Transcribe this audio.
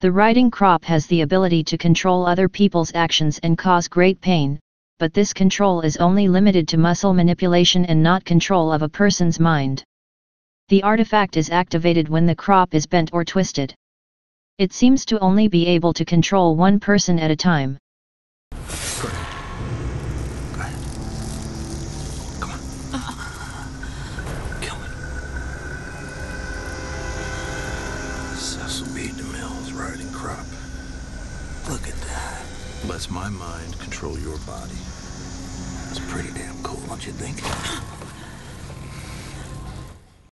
The riding crop has the ability to control other people's actions and cause great pain, but this control is only limited to muscle manipulation and not control of a person's mind. The artifact is activated when the crop is bent or twisted. It seems to only be able to control one person at a time. Go ahead. Come on. Kill me. Cecil B. DeMille's riding crop. Look at that. Lets my mind control your body. That's pretty damn cool, don't you think?